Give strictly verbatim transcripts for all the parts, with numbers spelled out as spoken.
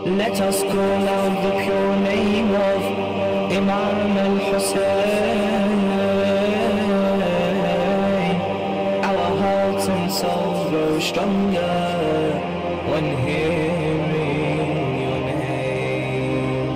Let us call out the pure name of Imam Hussein. Our hearts and souls grow stronger when hearing your name.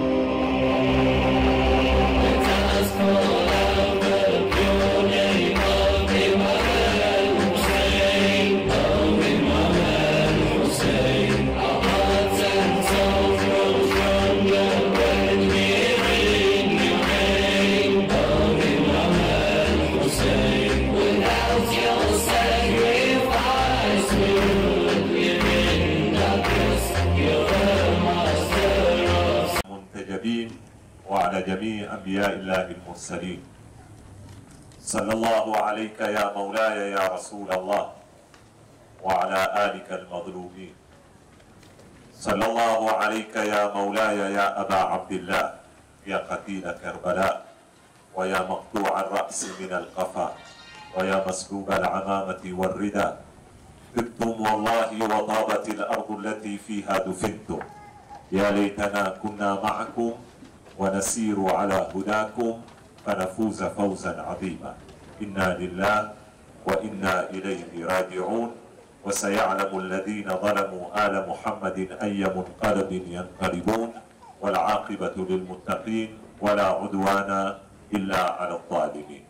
Let us call out the pure name of Imam Hussein. Oh, Imam Hussein. Our hearts and souls grow stronger when hearing your name. Oh, Imam Hussein. Without your sacrifice, we would live in darkness. You're the master of منتجبين وعلى جميع أنبياء الله المرسلين. صلى الله عليك يا مولاي يا رسول الله وعلى آلك المظلومين. صلى الله عليك يا مولاي يا أبا عبد الله يا قتيل كربلاء ويا مقطوع الرأس من القفا ويا مسلوب العمامة والردى. طبتم والله وطابت الأرض التي فيها دفنتم. يا ليتنا كنا معكم ونسير على هداكم فنفوز فوزا عظيما. إنا لله وإنا إليه راجعون. وسيعلم الذين ظلموا آل محمد أي منقلب ينقلبون والعاقبة للمتقين ولا عدوان إلا على الظالمين.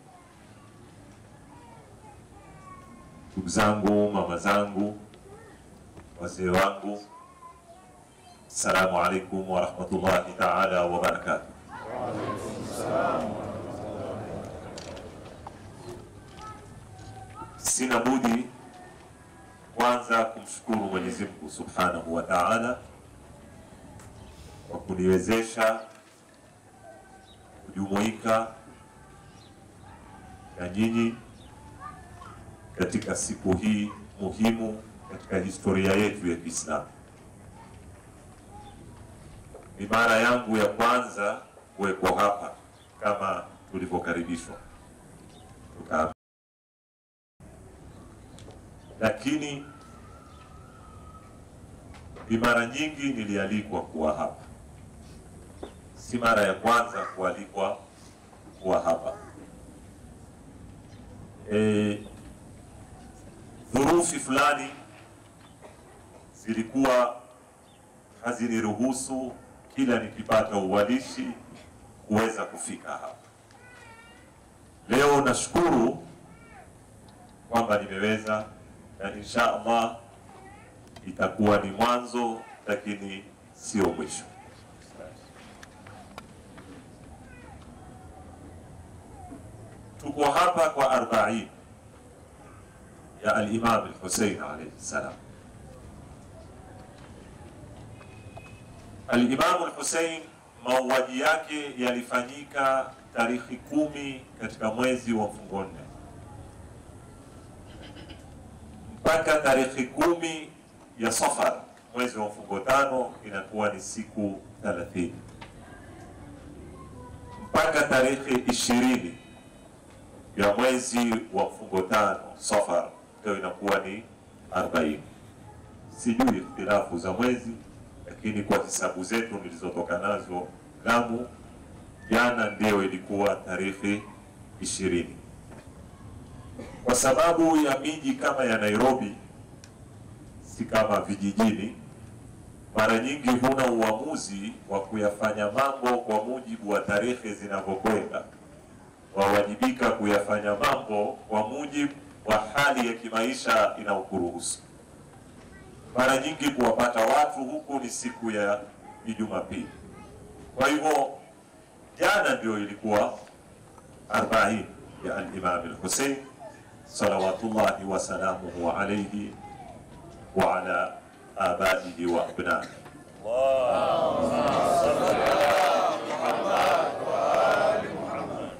Ndugu zangu, mama zangu, wazee wangu, assalamu alaikum wa rahmatullahi ta'ala wa barakatuh. Sina budi kwanza kumshukuru Mwenyezi Mungu Subhanahu wa Ta'ala kwa kuniwezesha kujumuika na nyinyi katika siku hii muhimu katika historia yetu ya Kiislamu. Ni mara yangu ya kwanza kuwepo hapa kama tulivyokaribishwa. Tuka lakini ni mara nyingi nilialikwa kuwa hapa. Si mara ya kwanza kualikwa kuwa hapa. E, dhurufi fulani zilikuwa haziniruhusu kila nikipata uwalishi kuweza kufika hapa. Leo nashukuru kwamba nimeweza, na insha Allah itakuwa ni mwanzo lakini sio mwisho. Tuko hapa kwa Arba'een ya al-Imam Hussein alayhi salam. Al-Imam Hussein mauaji yake yalifanyika tarehe kumi katika mwezi wa mfungo nne mpaka tarehe kumi ya Safar mwezi wa mfungo tano, inakuwa ni siku thelathini, mpaka tarehe ishirini ya mwezi wa mfungo tano Safar ndio inakuwa ni arobaini. Sijui ikhtilafu za mwezi, lakini kwa hisabu zetu nilizotoka nazo Lamu, jana ndio ilikuwa tarehe ishirini. Kwa sababu ya miji kama ya Nairobi si kama vijijini, mara nyingi huna uamuzi wa kuyafanya mambo kwa mujibu wa tarehe zinavyokwenda. Wawajibika kuyafanya mambo kwa mujibu wa hali ya kimaisha inayokuruhusu. Mara nyingi kuwapata watu huku ni siku ya Jumapili. Kwa hivyo jana ndio ilikuwa Arba'een ya al-Imam Hussein salawatullahi wa salamuhu alayhi wa ala abaihi wa abnaihi. Allahumma salli ala Muhammad wa ali Muhammad.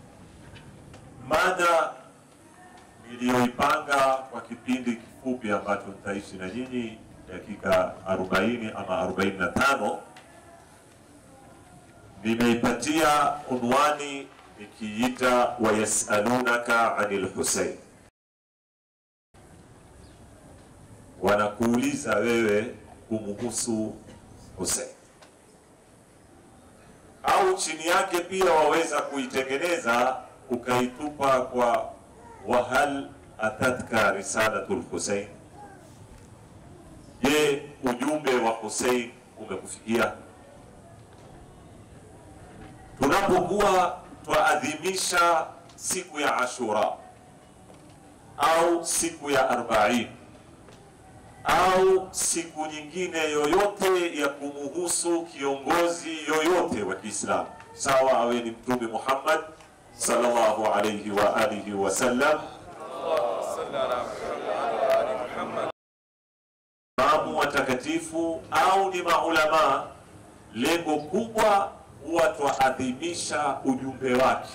Mada niliyoipanga kwa kipindi kifupi ambacho nitaishi na nyinyi dakika arobaini ama arobaini na tano, nimeipatia unwani nikiita wayasalunaka anil Hussein. Wanakuuliza wewe kumuhusu Hussein. Au chini yake pia waweza kuitengeneza ukaitupa kwa wahal atatka risalatul Hussein. Je, ujumbe wa Hussein umekufikia? Tunapokuwa twaadhimisha siku ya Ashura au siku ya Arba'een au siku nyingine yoyote ya kumuhusu kiongozi yoyote wa Kiislamu, sawa awe ni Mtume Muhammad sallallahu alayhi wa alihi wa sallam, imamu watakatifu au ni maulama, lengo kubwa huwa twaadhimisha ujumbe wake,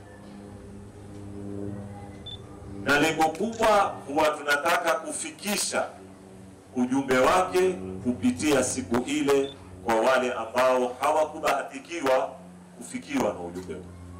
na lengo kubwa huwa tunataka kufikisha ujumbe wake kupitia siku ile kwa wale ambao hawakubahatikiwa kufikiwa na ujumbe.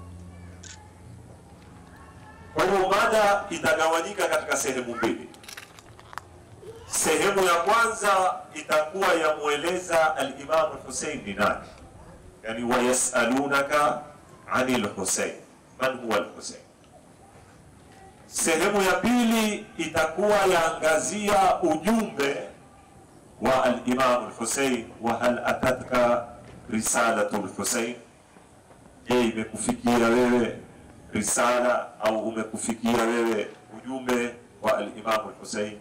Kwa hiyo mada itagawanyika katika sehemu mbili. Sehemu ya kwanza itakuwa ya mueleza al-Imam Hussein ni nani, yani wayasalunaka anil Hussein, man huwa al-Hussein. Sehemu ya pili itakuwa yaangazia ujumbe wa al-Imam Hussein, wa hal atatka risalatul Hussein. Je, imekufikia wewe risala au umekufikia wewe ujumbe wa al-Imam Hussein?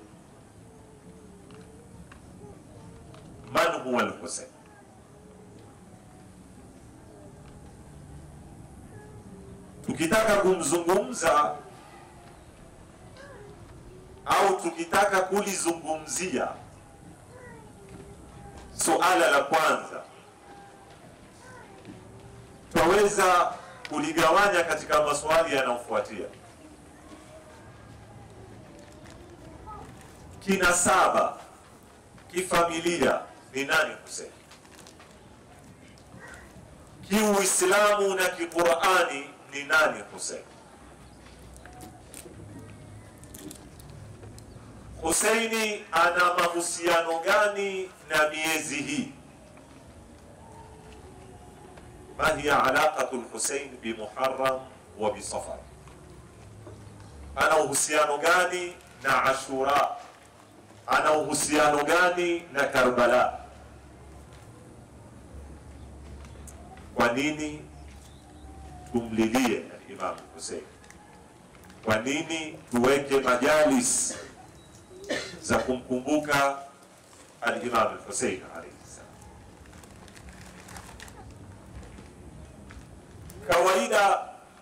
Man huwa al-Hussein? Tukitaka kumzungumza au tukitaka kulizungumzia suala la kwanza, twaweza kuligawanya katika maswali yanayofuatia. Kinasaba, kifamilia, ni nani Hussein? Kiuislamu na Kiqurani, ni nani Hussein? Husaini ana mahusiano gani na miezi hii? Ma hiya alaqatu al-Husayn bi Muharram wa bi Safar? Ana uhusiano gani na Ashura? Ana uhusiano gani na Karbala? Kwa nini tumlilie al-Imam Hussein? Kwa nini tuweke majalis za kumkumbuka al-Imam Hussein alayhi salam? Kawaida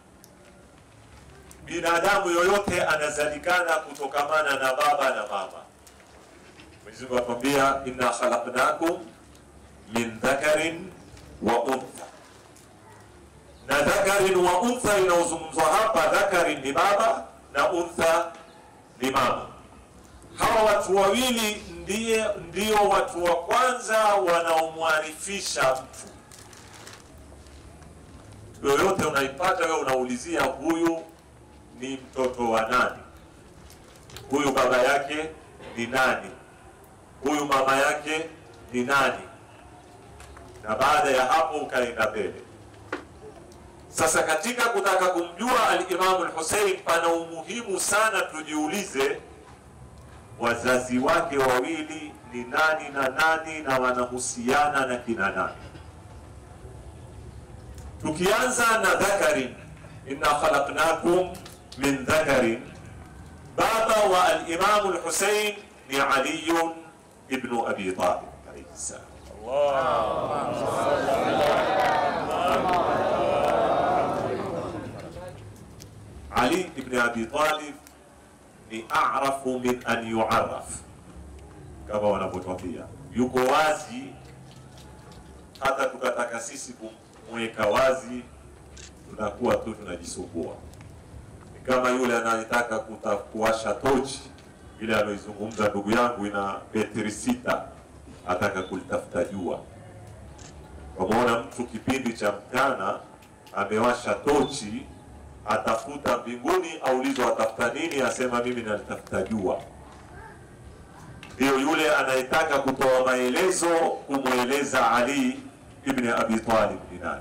binadamu yoyote anazalikana kutokamana na baba na mama. Mwenyezi Mungu atuambia, inna khalaqnakum min dhakarin wa untha. Na dhakarin wa untha inaozungumzwa hapa, dhakarin ni baba na untha ni mama. Hawa watu wawili ndiye ndio watu wa kwanza wanaomwarifisha mtu. Yoyote unaipata wewe unaulizia, huyu ni mtoto wa nani? Huyu baba yake ni nani? Huyu mama yake ni nani? Na baada ya hapo ukaenda mbele. Sasa katika kutaka kumjua al-Imam al-Hussein, pana umuhimu sana tujiulize wazazi wake wawili ni nani na nani, na wanahusiana na kina nani. Tukianza na dhakarin, inna khalaqnakum min dhakarin, baba wa al-Imam al-Hussein ni Ali ibn Abi Talib alayhi salam. Ali ibn Abi Talib ni a'rafu min an yu'arraf, kama wanapotuambia, yuko wazi hata tukataka sisi kumweka wazi tunakuwa tu tunajisumbua. Ni kama yule anayetaka kuwasha tochi ile aloizungumza ndugu yangu, ina betri sita, ataka kulitafuta jua. Wameona mtu kipindi cha mchana amewasha tochi, atafuta mbinguni, aulizwa atafuta nini, asema mimi nalitafuta jua. ndio yule anayetaka kutoa maelezo kumueleza Ali ibn Abi Talib ni nani.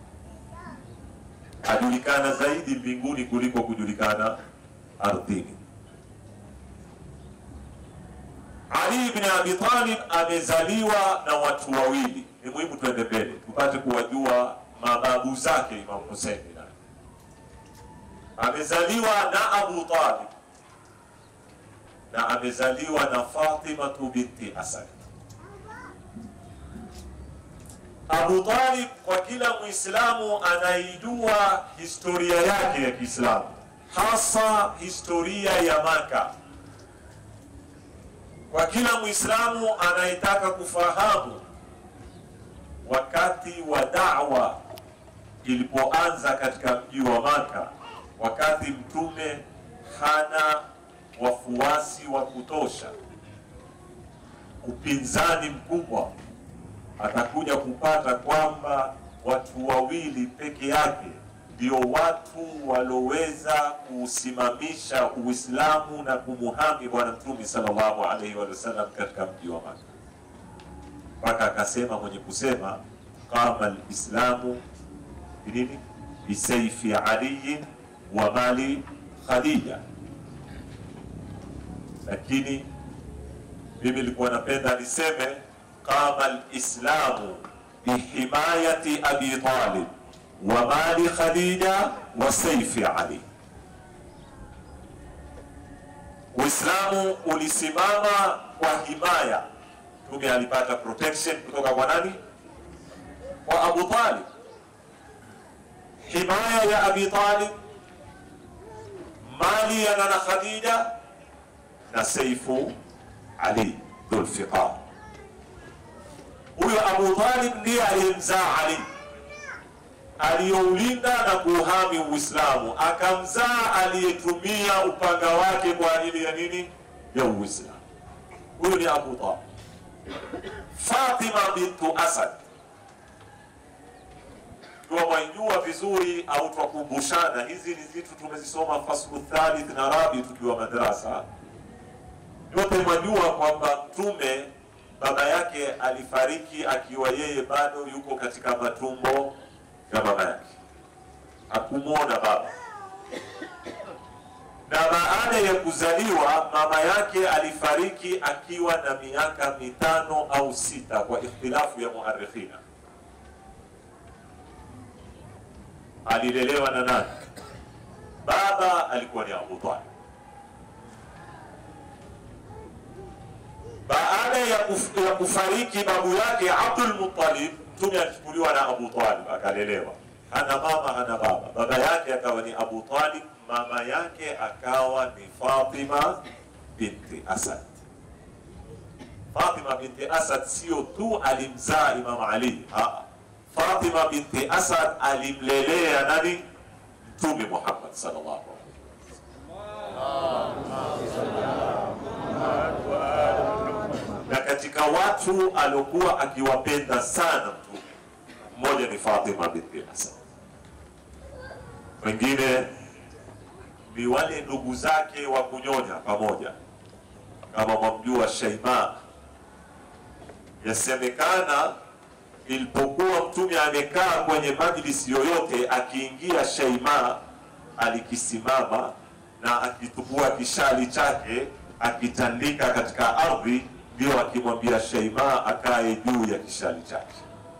Ajulikana zaidi mbinguni kuliko kujulikana ardhini. Ali ibn Abi Talib amezaliwa na watu wawili. Ni muhimu tuende mbele tupate kuwajua mababu zake Imam Hussein ni nani. Amezaliwa na Abu Talib na amezaliwa na Fatima binti Asad. Abu Talib, kwa kila Muislamu anaijua historia yake ya Kiislamu, hasa historia ya Maka. Kwa kila Muislamu anayetaka kufahamu wakati wa da'wa ilipoanza katika mji wa Maka, wakati mtume hana wafuasi wa kutosha, upinzani mkubwa, atakuja kupata kwamba watu wawili peke yake ndio watu waloweza kusimamisha Uislamu na kumuhami bwana mtume sallallahu alaihi wasallam katika mji wa Maka. Mpaka akasema mwenye kusema qama al-islamu binini bisayfi Ali wa mali Khadija. Lakini mimi nilikuwa napenda niseme qama al-islamu bihimayati Abi Talib wa mali Khadija wa sayfi Ali. Uislamu ulisimama kwa himaya. Mtume alipata protection kutoka kwa nani? Kwa Abu Talib. Himaya ya Abi Talib, mali ya nana Khadija na sayfu Ali dhul fiqar. Huyo Abu Talib ndiye aliyemzaa Ali, aliyoulinda na kuhami Uislamu, akamzaa aliyetumia upanga wake kwa ajili ya nini? Ya Uislamu. Huyo ni Abu Talib. Fatima bintu Asad, tuwajua vizuri au tuwakumbushana, hizi ni zitu tumezisoma faslu thalith na rabi tukiwa madrasa. Yote mwajua kwamba mtume baba yake alifariki akiwa yeye bado yuko katika matumbo ya mama yake, hakumwona baba. Na baada ya kuzaliwa mama yake alifariki akiwa na miaka mitano au sita kwa ikhtilafu ya muarrikhina. Alilelewa na nani? Baba alikuwa ni Abu Talib. Baada ya, kuf, ya kufariki babu yake Abdul Muttalib, mtume alichukuliwa na Abu Talib akalelewa. Hana mama hana baba. Baba yake akawa ni Abu Talib, mama yake akawa ni Fatima binti Asad. Fatima binti Asad sio tu alimzaa Imam Ali, ha. Fatima binti Asad alimlelea nani? Mtume Muhammad sallallahu alaihi wasallam. Na katika watu aliokuwa akiwapenda sana mtume, mmoja ni Fatima binti Asad. Wengine ni wale ndugu zake wa kunyonya pamoja, kama mwamjua Shaima. Yasemekana ilipokuwa mtume amekaa kwenye majlisi yoyote, akiingia Shaima alikisimama na akitukua kishali chake akitandika katika ardhi, ndio akimwambia Shaima akae juu ya kishali chake.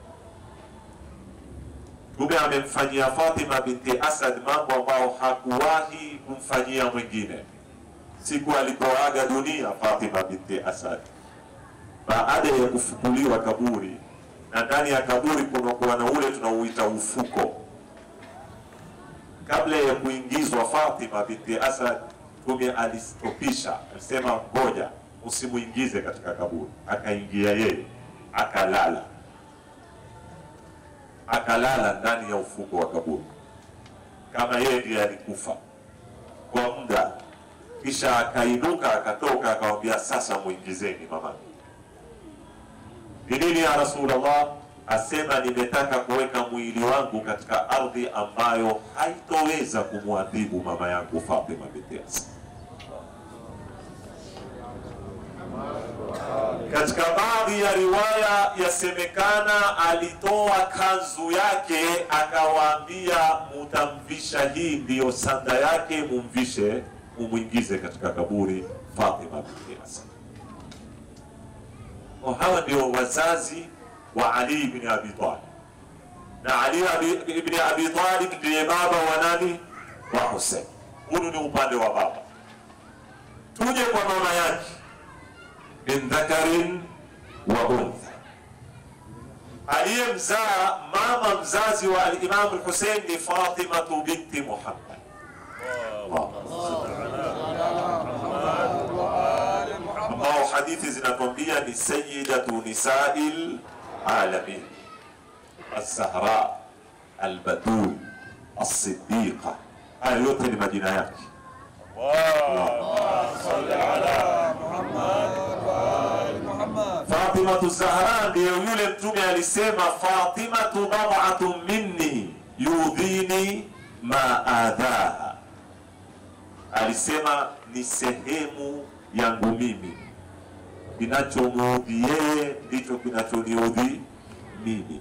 Mtume amemfanyia Fatima binti Asad mambo ambao hakuwahi kumfanyia mwingine. Siku alipoaga dunia Fatima binti Asad, baada ya kufukuliwa kaburi, na ndani ya kaburi kunakuwa na ule tunauita ufuko, kabla ya kuingizwa Fatima binti Asad, Mtume alistopisha, alisema ngoja usimuingize katika kaburi. Akaingia yeye, akalala akalala ndani ya ufuko wa kaburi kama yeye ndiye alikufa kwa muda. Kisha akainuka akatoka akamwambia, sasa muingizeni mama. Ni nini ya Rasulullah? Asema, nimetaka kuweka mwili wangu katika ardhi ambayo haitoweza kumwadhibu mama yangu Fatima binti Asad. Katika baadhi ya riwaya yasemekana alitoa kanzu yake akawaambia, mutamvisha, hii ndiyo sanda yake, mumvishe, mumuingize katika kaburi Fatima binti Hasan. Hawa ndio wazazi wa Ali ibn Abi Talib, na Ali ibn Abi Talib ndiye baba wa nani? Wa Hussein. Huyu ni upande wa baba. Tuje kwa mama yake, min dhakarin wa untha, aliyemzaa mama mzazi wa al-Imam al-Hussein ni Fatima binti Muhammad. ambao hadithi zinatuambia ni sayyidatu nisa'il alamin, as-Sahra, al-Batul, as-Siddiqa. Haya yote ni majina yake. Allahumma salli ala Muhammad wa ali Muhammad. Fatima Zahra ndiye yule mtume alisema, Fatima bad'atun minni yudhini ma adhaha. Alisema ni sehemu yangu mimi, kinachomuudhi yeye ndicho kinachoniudhi mimi.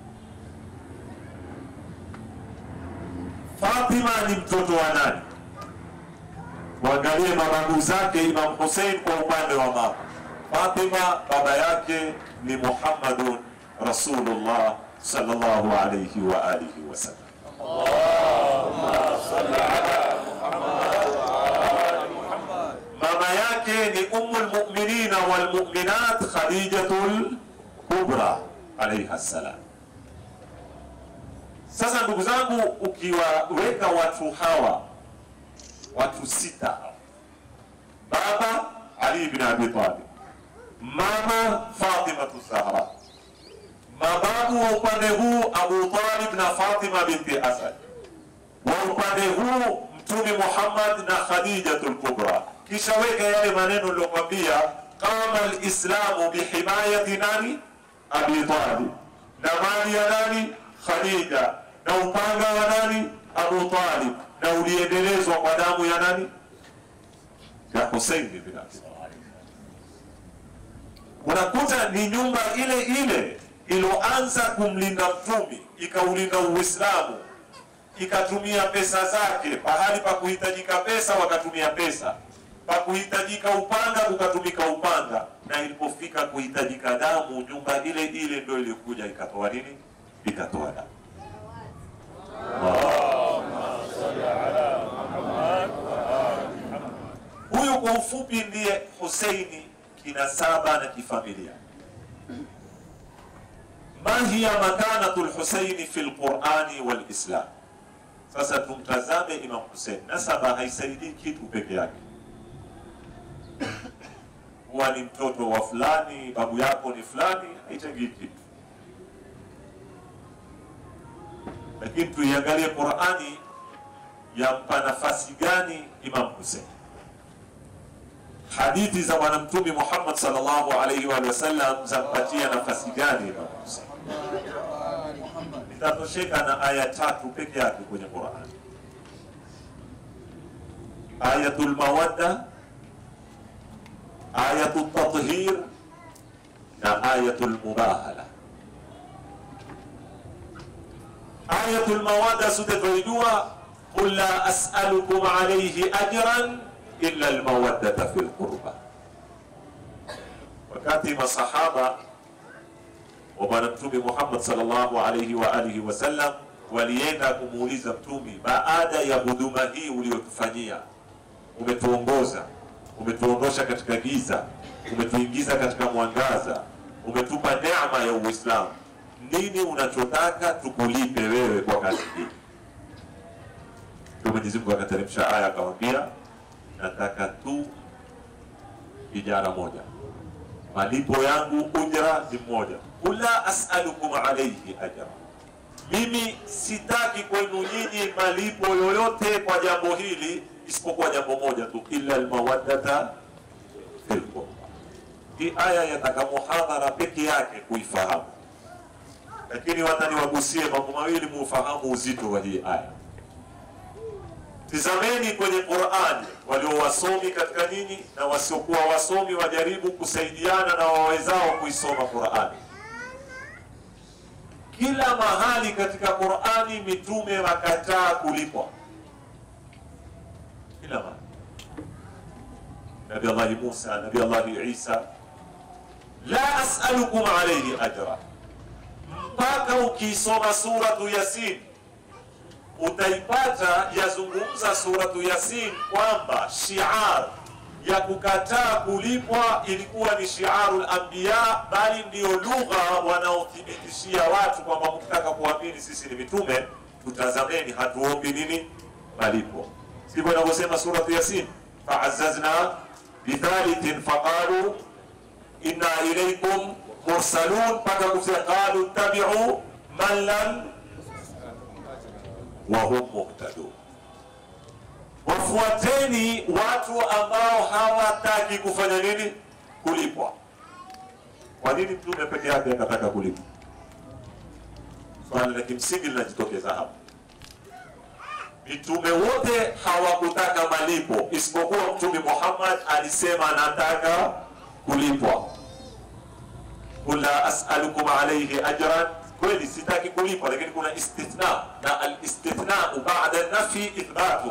Fatima ni mtoto wa nani? Waangalie mababu zake Imam Hussein kwa upande wa mama. Fatima baba yake ni Muhammadun Rasulullah sallallahu alayhi wa alihi wasallam. Allahumma salli ala Muhammad wa ali Muhammad. Mama yake ni Ummul Mu'minin wal Mu'minat Khadijatul Kubra alayha salam. Sasa ndugu zangu, ukiwaweka watu hawa, watu sita, baba Ali ibn Abi Talib, mama Fatima Zahra, mababu wa upande huu Abu Talib na Fatima binti Asad, wa upande huu Mtume Muhammad na Khadijatul Kubra. Kisha weka yale maneno nilokuambia, qama al-islamu bihimayati nani? Abi Talib, na mali ya nani? Khadija, na upanga wa nani? Abu Talib, na uliendelezwa kwa damu ya nani? Ya Hussein bin Ali. Unakuta ni nyumba ile ile iliyoanza kumlinda mtume, ikaulinda Uislamu, ikatumia pesa zake. Pahali pa kuhitajika pesa wakatumia pesa, pa kuhitajika upanga kukatumika upanga, na ilipofika kuhitajika damu, nyumba ile ile ndio ilikuja ikatoa nini? Ikatoa damu. Allahumma salli ala Muhammad wa ali Muhammad. Huyu kwa ufupi ndiye Husaini kinasaba na kifamilia. Ma hiya makanatul Husaini fil Qur'ani wal Islam? Sasa tumtazame Imam Hussein. Nasaba haisaidii kitu peke yake. Huwa ni mtoto wa fulani, babu yako ni fulani, haitengii kitu. Lakini tuiangalie Qur'ani yampa nafasi gani Imam Hussein. Hadithi za Bwana Mtume Muhammad sallallahu alayhi wa sallam zampatia nafasi gani Imam Hussein? Nitatosheka na aya tatu peke yake kwenye Qur'an. Ayatul mawadda, ayatul tathhir, na ayatul mubahala. Ayatul mawadda sote tunajua, qul la as'alukum alayhi ajran illa almawaddata fil qurba. Wakati masahaba wa Bwana Mtume Muhammad sallallahu alayhi wa alihi wasallam walienda kumuuliza Mtume, baada ya huduma hii uliyotufanyia, umetuongoza, umetuondosha katika giza, umetuingiza katika mwangaza, umetupa neema ya Uislamu, nini unachotaka tukulipe wewe kwa kazi hii? Mwenyezi Mungu akateremsha aya akamwambia, nataka tu ijara moja, malipo yangu ujra ni moja. Kula as'alukum alayhi ajra, mimi sitaki kwenu nyinyi malipo yoyote kwa jambo hili isipokuwa jambo moja tu, illa almawaddata fil qurba. Hii aya yataka muhadhara peke yake kuifahamu, lakini watani wagusie mambo mawili mufahamu uzito wa hii aya. Tizameni kwenye Qur'ani, walio wasomi katika nyinyi na wasiokuwa wasomi wajaribu kusaidiana na wawezao kuisoma Qur'ani. Kila mahali katika Qur'ani mitume wakataa kulipwa. Kila mahali. Nabii Allah Musa, Nabii Allah Isa, la as'alukum alayhi ajra. Mpaka ukisoma suratu Yasin utaipata yazungumza suratu Yasin kwamba shiar ya kukataa kulipwa ilikuwa ni shiarul anbiya, bali ndio lugha wanaothibitishia watu kwamba mkitaka kuamini sisi ni mitume, tutazameni hatuombi nini malipo. Sivyo inavyosema suratu Yasin, fa'azzazna bithalithin faqalu inna ilaykum mursalun, mpaka kusema qalu tabi'u man lam wa hum muhtadun, wafuateni watu ambao hawataki kufanya nini kulipwa. Kwa nini mtume peke yake akataka kulipwa? Swali la kimsingi linajitokeza hapa. Mitume wote hawakutaka malipo isipokuwa Mtume Muhammad alisema nataka kulipwa. Kula as'alukum alayhi ajran, kweli sitaki kulipwa, lakini kuna istithna, na al-istithna ba'da nafi ithbatu.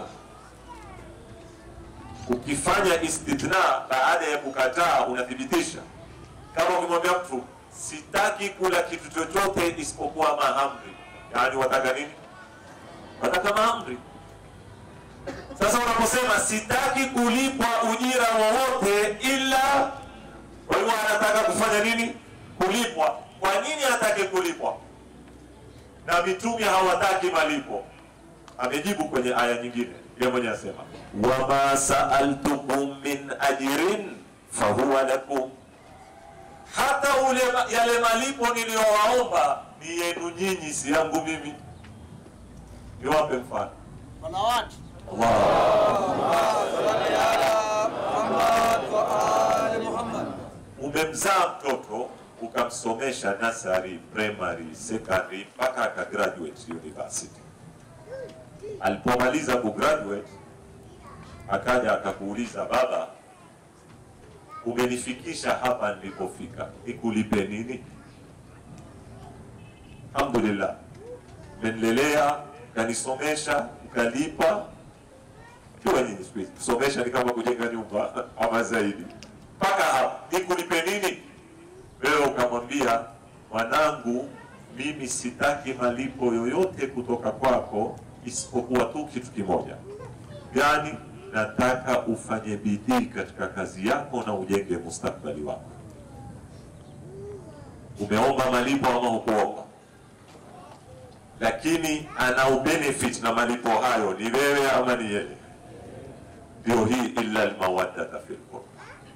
Ukifanya istithna baada ya kukataa unathibitisha. Kama ukimwambia mtu sitaki kula kitu chochote isipokuwa mahamri, yani wataka nini? Wataka mahamri. Sasa unaposema sitaki kulipwa ujira wowote ila, kwa hiyo anataka kufanya nini? Kulipwa. Kwa nini atake kulipwa? Na mitume hawataki malipo. Amejibu kwenye aya nyingine, yeye mwenyewe asema wama sa'altukum min ajrin fahuwa lakum, hata ule yale malipo niliyowaomba ni yenu nyinyi, si yangu mimi. Niwape mfano. Salawat. Allahumma salli ala Muhammad wa ali Muhammad. Umemzaa mtoto ukamsomesha nursery, primary, secondary mpaka aka graduate university. Alipomaliza ku graduate akaja akakuuliza, baba, umenifikisha hapa nilipofika, nikulipe nini? Alhamdulillah, umenilelea, kanisomesha, ukalipa. Kiwa nyinyi siku hizi kusomesha ni kama kujenga nyumba ama zaidi. Mpaka hapa nikulipe nini? Wewe ukamwambia, mwanangu, mimi sitaki malipo yoyote kutoka kwako isipokuwa tu kitu kimoja. Yani nataka ufanye bidii katika kazi yako na ujenge mustakbali wako. Umeomba malipo ama hukuomba? Lakini ana ubenefit na malipo hayo, ni wewe ama ni yeye? Ndio hii illa almawaddata fil qurba.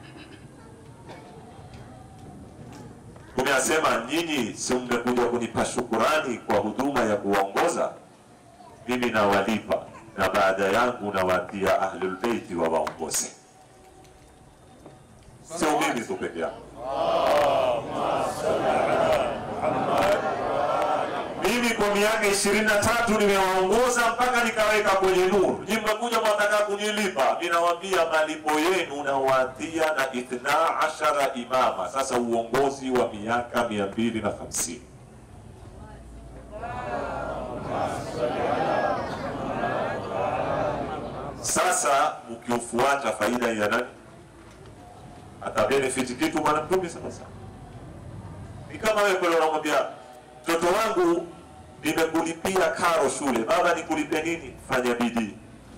Kumesema nyinyi si mmekuja kunipa shukurani kwa huduma ya kuongoza, mimi nawalipa, na baada yangu nawatia ahlul baiti wa waongoze. Sio mimi tu peke yangu. Mimi kwa miaka ishirini na tatu nimewaongoza mpaka nikaweka kwenye nuru. Nyinyi mmekuja mnataka kunilipa, ninawaambia malipo yenu nawatia na ithna ashara imama. Sasa uongozi wa miaka mia mbili na hamsini. Sasa ukiufuata faida ya nani? Ata benefit kitu bwana mtume sasa. Ni kama wewe pale unamwambia mtoto wangu nimekulipia karo shule, baba nikulipe nini? Fanya bidii,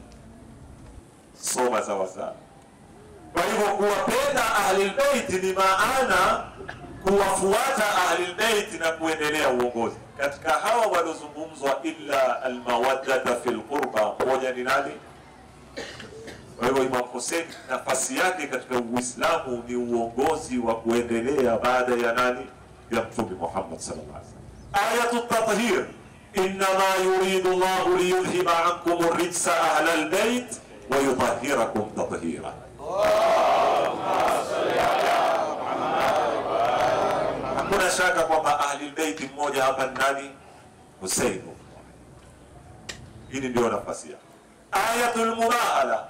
soma sawa sawa. Kwa hivyo kuwapenda ahlul bait ni maana kuwafuata ahlul bait na kuendelea uongozi. Katika hawa waliozungumzwa illa almawaddata fil qurba, moja ni nani? Kwa hivyo Imam Hussein nafasi yake katika Uislamu ni uongozi wa kuendelea baada ya nani? Ya Mtume Muhammad sallallahu alaihi wasallam. Ayatu tathhir, innama yuridu Allahu liyudhhiba ankum ar-rijsa ahla al-bayt wa yutahhirakum tathhira. Allahumma salli ala Muhammad wa ali Muhammad. Hakuna shaka kwamba ahli al-bayt mmoja hapa ni nani? Hussein. Hii ndio nafasi yake. ayatul mubahala,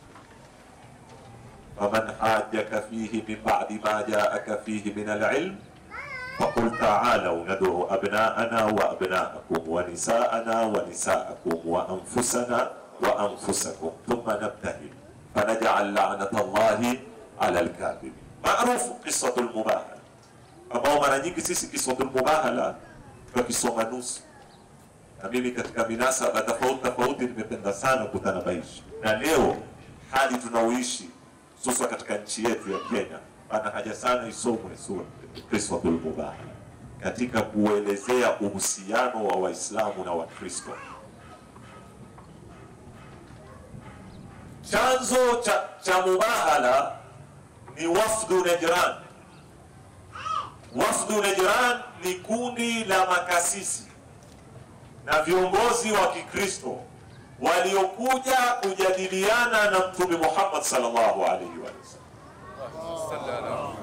faman hajjaka fihi min ba'di ma ja'aka fihi min al-ilm faqul ta'alu nad'u abna'ana wa abna'akum wa nisa'ana wa nisa'akum wa anfusana wa anfusakum thumma nabtahil fanaj'al la'nata Allahi 'ala al-kadhibin. Maarufu qisatul mubahala, ambao mara nyingi sisi qisatul mubahala tukisoma nusu, na mimi katika minasaba tofauti tofauti nimependa sana kutanabaisha. Na leo hali tunaoishi sasa katika nchi yetu ya Kenya, pana haja sana isomwe sura qisatul mubahala katika kuelezea uhusiano wa Waislamu na Wakristo. Chanzo cha, cha mubahala ni wafdu Najran. Wafdu Najran ni kundi la makasisi na viongozi wa Kikristo waliokuja kujadiliana na Mtume Muhammad sallallahu alaihi wasallam.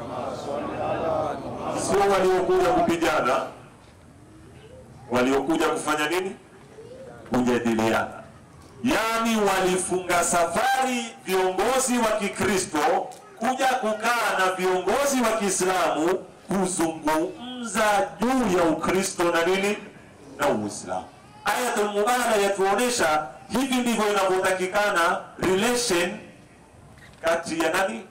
Sio waliokuja kupigana, waliokuja kufanya nini? Kujadiliana. Yani walifunga safari viongozi wa Kikristo kuja kukaa na viongozi wa Kiislamu kuzungumza juu ya Ukristo na nini na Uislamu. Ayatul mubahala yatuonesha hivi ndivyo inavyotakikana relation kati ya nani,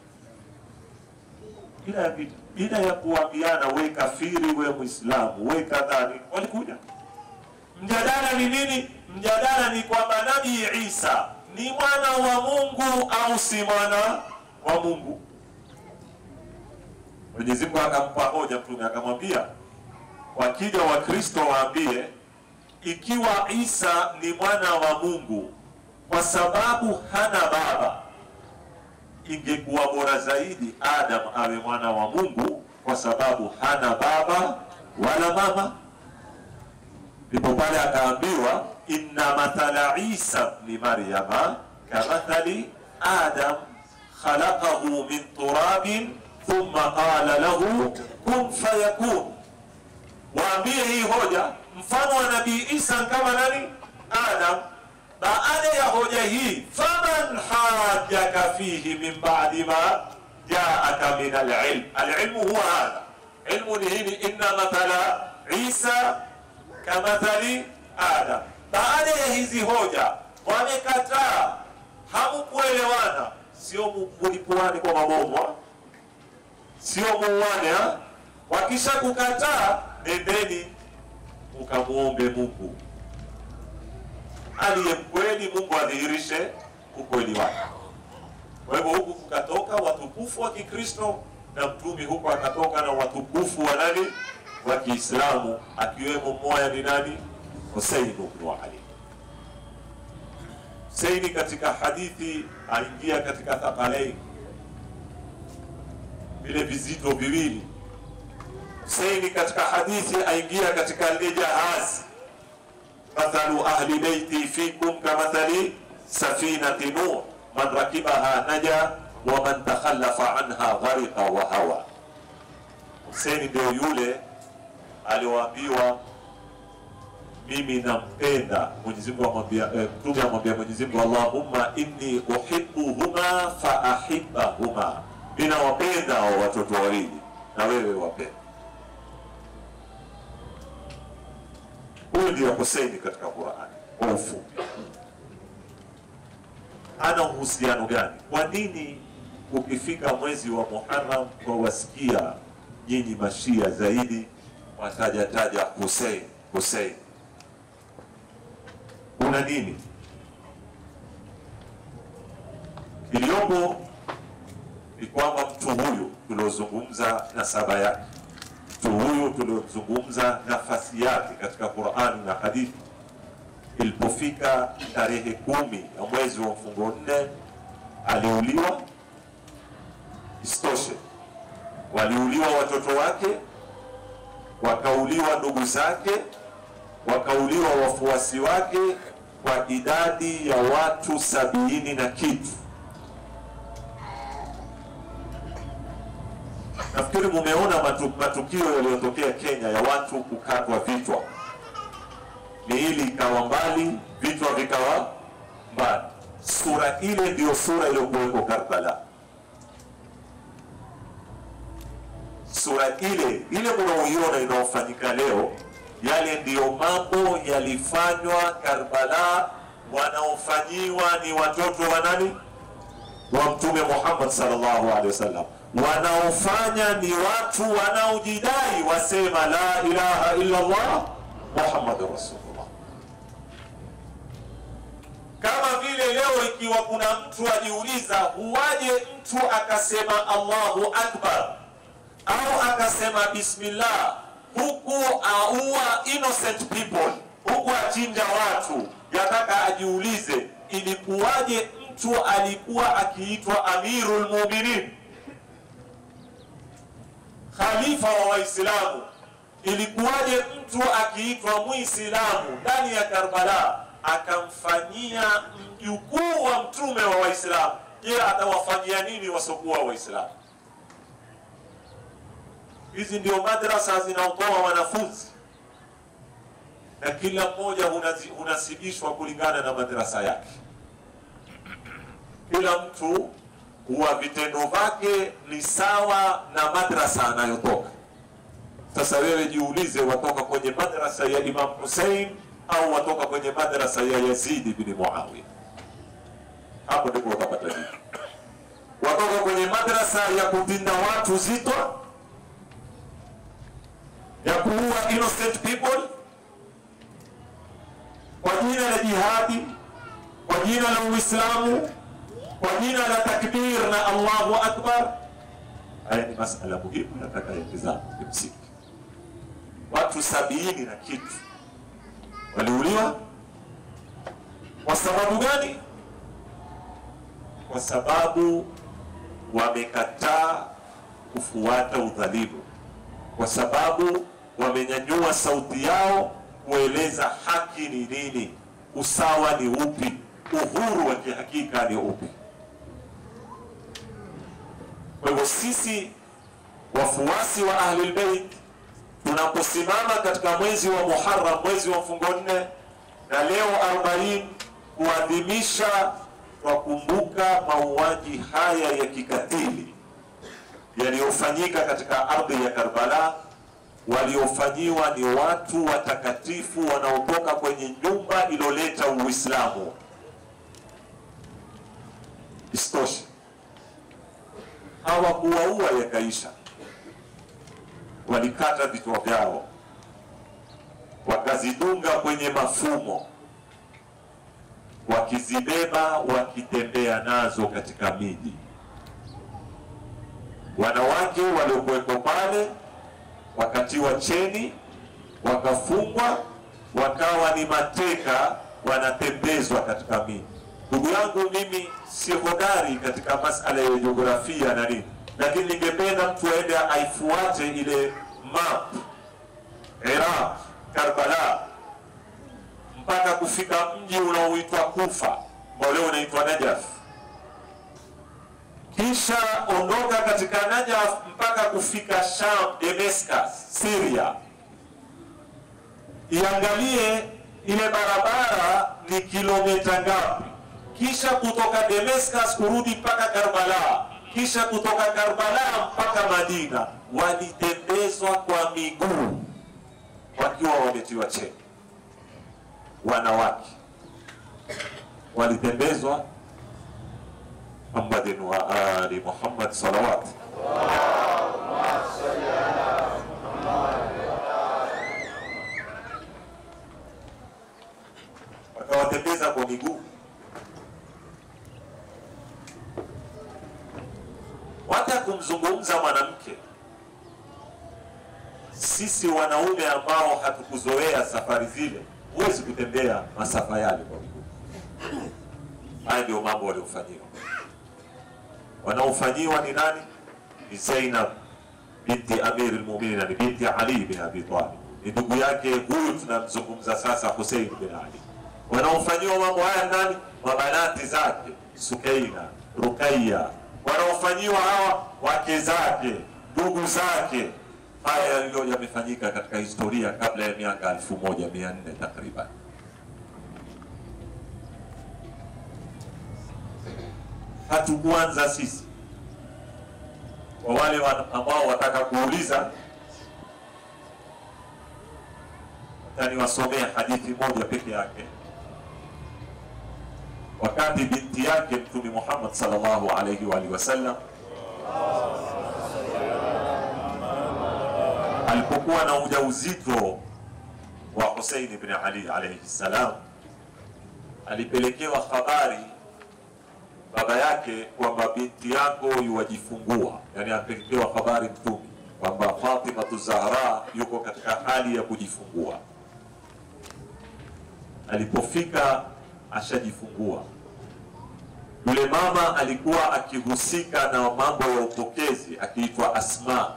bila ya vita, bila ya kuambiana we kafiri, we Muislamu, we kadhani. Walikuja mjadala ni nini? Mjadala ni kwamba Nabii Isa ni mwana wa Mungu au si mwana wa Mungu. Mwenyezi Mungu akampa hoja Mtume, akamwambia wakija Wakristo waambie ikiwa Isa ni mwana wa Mungu kwa sababu hana baba, ingekuwa bora zaidi Adam awe mwana wa Mungu kwa sababu hana baba wala mama. Ndipo pale akaambiwa inna mathala Isa ni Maryama kamathali Adam khalaqahu min turabin thumma qala lahu kun fayakun. Waambie hii hoja, mfano wa Nabii Isa kama nani? Adam. Baada ya hoja hii, faman hajjaka fihi min ba'di ma ja'aka min al-ilm. Al-ilm huwa hadha. Ilmu ni hili, inna mathala Isa kamathali Adam. Baada ya hizi hoja wamekataa, hamukuelewana, sio mlipuane kwa mabomu, sio muuane. Wakisha kukataa, nendeni ukamuombe Mungu aliye mkweli, Mungu adhihirishe ukweli wake. Kwa hivyo huku kukatoka watukufu wa Kikristo na Mtume huko akatoka na watukufu wa nani wa Kiislamu, akiwemo mmoja ni nani? Hussein ibn Ali. Hussein katika hadithi aingia katika Thaqalain, vile vizito viwili. Hussein katika hadithi aingia katika ile jahazi, mathalu ahli baiti fikum kamathali safinati Nuh man rakibaha naja wa man takhallafa anha ghariqa wa hawa. Hussein ndio yule aliwaambiwa mimi nampenda. Mwenyezi Mungu amwambia, Mtume eh, amwambia Mwenyezi Mungu, Allahumma inni uhibbuhuma fa ahibbahuma, mimi nawapenda hao watoto wawili na wewe wapenda. Huyu ndio Hussein katika Qur'ani kwa ufupi. Ana uhusiano gani? Kwa nini ukifika mwezi wa Muharram kwa wasikia nyinyi Mashia zaidi wataja taja Hussein Hussein? Kuna nini? Iliyopo ni kwamba mtu huyu tuliozungumza nasaba yake, mtu huyu tuliozungumza nafasi yake katika Qur'ani na hadithi, ilipofika tarehe kumi ya mwezi wa mfungo nne aliuliwa. Istoshe, waliuliwa watoto wake, wakauliwa ndugu zake, wakauliwa wafuasi wake kwa idadi ya watu sabini na kitu. Nafikiri mumeona matu, matukio yaliyotokea Kenya ya watu kukatwa vichwa, miili ikawa mbali, vichwa vikawa mbali. Sura ile ndio sura iliyokuweko Karbala. Sura ile ile unaoiona inaofanyika leo, yale ndiyo mambo yalifanywa Karbala. Wanaofanyiwa ni watoto wa nani? Wa Mtume Muhammad sallallahu alaihi wasallam. Wanaofanya ni watu wanaojidai wasema la ilaha illa Allah Muhammadur Rasulullah. Kama vile leo ikiwa kuna mtu ajiuliza, huwaje mtu akasema Allahu Akbar au akasema bismillah huku aua innocent people, huku achinja watu, yataka ajiulize ilikuwaje mtu alikuwa akiitwa Amirul Mu'minin, khalifa wa Waislamu, ilikuwaje mtu akiitwa Muislamu ndani ya Karbala akamfanyia mjukuu wa mtume wa Waislamu? Je, atawafanyia nini wasokuwa Waislamu? Hizi ndio madrasa zinaotoa wanafunzi, na kila mmoja unasibishwa kulingana na madrasa yake. Kila mtu huwa vitendo vyake ni sawa na madrasa anayotoka. Sasa wewe jiulize, watoka kwenye madrasa ya Imam Hussein au watoka kwenye madrasa ya Yazid ibn Muawiya? Hapo ndipo utapata jibu. Watoka kwenye madrasa ya kutinda watu zito, ya kuua innocent people kwa jina la jihadi, kwa jina la Uislamu, kwa jina la takbir na Allahu Akbar. Haya ni masala muhimu nataka yatizame kimsingi. Watu sabini na kitu waliuliwa kwa sababu gani? Kwa sababu wamekataa kufuata udhalimu, kwa sababu wamenyanyua sauti yao kueleza haki ni nini, usawa ni upi, uhuru wa kihakika ni upi. Kwa hivyo sisi wafuasi wa Ahlul Bayt tunaposimama katika mwezi wa Muharram, mwezi wa mfungo nne, na leo arobaini kuadhimisha kwa kumbuka mauaji haya ya kikatili yaliyofanyika katika ardhi ya Karbala. Waliofanyiwa ni watu watakatifu wanaotoka kwenye nyumba iloleta Uislamu. Istoshe, hawakuwaua yakaisha, walikata vichwa vyao wakazidunga kwenye mafumo, wakizibeba wakitembea nazo katika miji. Wanawake waliokuwepo pale wakatiwa cheni, wakafungwa, wakawa ni mateka, wanatembezwa katika miji. Ndugu yangu, mimi si hodari katika masala ya jiografia na nini, lakini ningependa mtu aende aifuate ile map Iraq, Karbala, mpaka kufika mji unaoitwa Kufa, ambao leo unaitwa Najaf. Kisha ondoka katika Najaf mpaka kufika Sham, Damascus, Syria. Iangalie ile barabara ni kilomita ngapi. Kisha kutoka Damascus kurudi mpaka Karbala, kisha kutoka Karbala mpaka Madina. Walitembezwa kwa miguu wakiwa wametiwa cheni. Wanawake walitembezwa. Muhammadin wa ali Muhammad salawat. Wakawatembeza kwa miguu. Hata kumzungumza mwanamke, sisi wanaume ambao hatukuzoea safari zile, huwezi kutembea masafa yale kwa miguu. Haya ndio mambo waliofanyiwa. Wanaofanyiwa ni nani? Ni Zainab binti Amir al-Mu'minin, ni binti Ali bin Abi Talib, ni ndugu yake huyu tunamzungumza sasa, Hussein bin Ali. Wanaofanyiwa mambo haya nani? Mabanati zake Sukaina, Rukaiya. Wanaofanyiwa hawa wake zake, ndugu zake. Haya ndio yamefanyika katika historia kabla ya miaka elfu moja mia nne takriban. hatukuanza sisi. Kwa wale ambao wataka kuuliza, wataniwasomea hadithi moja peke yake. Wakati binti yake Mtume Muhammad sallallahu alayhi wa alihi wasallam alipokuwa na ujauzito wa Hussein ibn Ali alayhi salam, alipelekewa habari baba yake kwamba binti yako yuwajifungua. Yani alipelekewa habari Mtume kwamba Fatima Zahra yuko katika hali ya kujifungua. Alipofika ashajifungua, yule mama alikuwa akihusika na mambo ya upokezi, akiitwa Asma.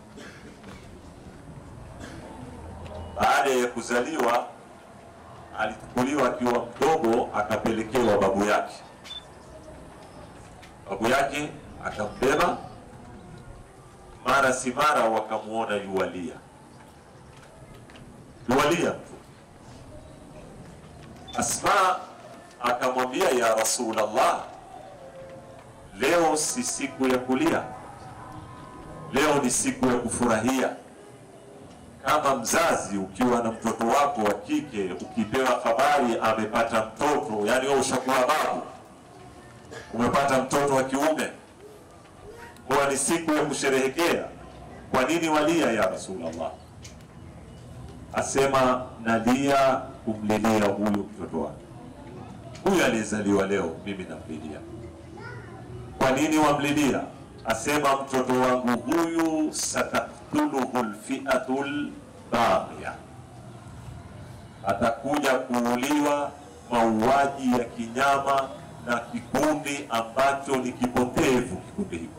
Baada ya kuzaliwa, alichukuliwa akiwa mdogo akapelekewa babu yake. Babu yake akambeba, mara si mara wakamuona yuwalia yuwalia mtu. Asma akamwambia, ya Rasulullah, leo si siku ya kulia, leo ni siku ya kufurahia. Kama mzazi ukiwa na mtoto wako wa kike, ukipewa habari amepata mtoto, yani wewe ushakuwa babu, umepata mtoto wa kiume, kwa ni siku ya kusherehekea. Kwa nini walia ya Rasulullah? Asema, nalia kumlilia huyu mtoto wangu, huyu aliyezaliwa leo, mimi namlilia. Kwa nini wamlilia? Asema, mtoto wangu huyu sataktuluhu alfi'atul baghiya, atakuja kuuliwa mauaji ya kinyama na kikundi ambacho ni kipotevu, kikundi hiki.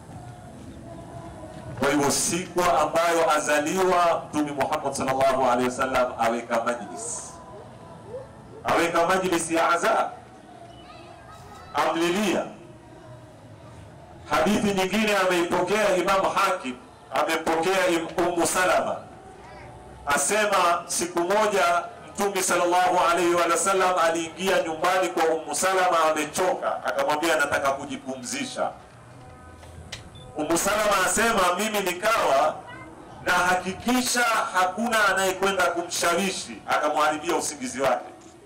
Kwa hivyo siku ambayo azaliwa Mtume Muhammad sallallahu alaihi wasallam aweka majlis, aweka majlis ya azaa, amlilia. Hadithi nyingine ameipokea Imam Hakim, amepokea Ummu Salama, asema siku moja Mtume sallallahu alaihi wa sallam aliingia nyumbani kwa Ummu Salama amechoka, akamwambia nataka kujipumzisha. Ummu Salama asema, mimi nikawa na hakikisha hakuna anayekwenda kumshawishi akamharibia usingizi wake.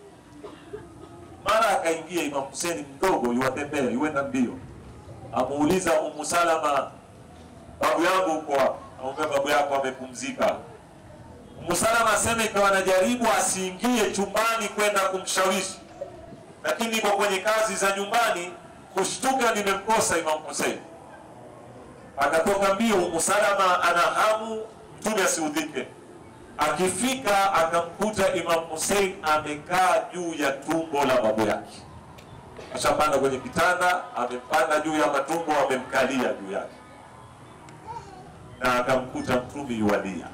Mara akaingia Imam Hussein mdogo, yuwatembea yuenda mbio, amuuliza Ummu Salama, babu yangu uko wapi? Amwambia, babu yako amepumzika. Ummu Salama asema ikawa anajaribu asiingie chumbani kwenda kumshawishi, lakini iko kwenye kazi za nyumbani, kushtuka nimemkosa Imam Hussein. Akatoka mbio. Ummu Salama ana hamu Mtume asiudhike. Akifika akamkuta Imam Hussein amekaa juu ya tumbo la babu yake, ashapanda kwenye kitanda, amepanda juu ya matumbo, amemkalia juu yake, na akamkuta Mtume yualia.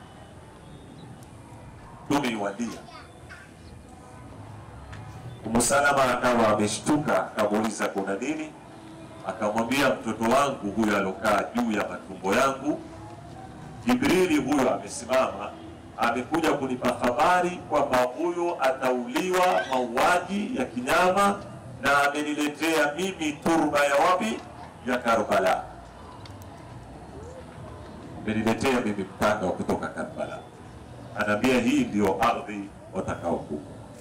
Mtume yualia. Ummu Salama akawa ameshtuka, akamuuliza kuna nini? Akamwambia, mtoto wangu huyo alokaa juu ya matumbo yangu, Jibrili huyo amesimama, amekuja kunipa habari kwamba huyo atauliwa mauaji ya kinyama, na ameniletea mimi turba ya wapi? Ya Karbala. Ameniletea mimi mtanga wa kutoka Karbala, anaambia hii ndio ardhi watakaokuwa.